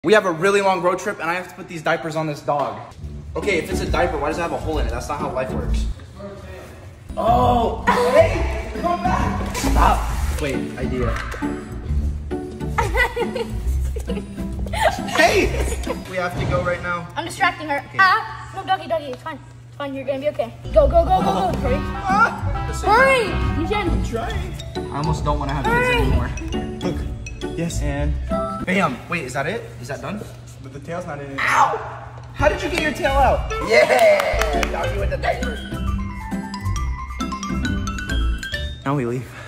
We have a really long road trip and I have to put these diapers on this dog. Okay, if it's a diaper, why does it have a hole in it? That's not how life works. Oh, hey, come back. Stop. Wait, idea. Hey, we have to go right now. I'm distracting her. Okay. Ah, no, doggy, it's fine. It's fine, you're gonna be okay. Go. Hurry. Hurry. You can. Try. I almost don't want to have kids anymore. Look. Yes. And bam. Wait, is that it? Is that done? But the tail's not in it. Ow! How did you get your tail out? Yeah! Doggy with the diaper. Now we leave.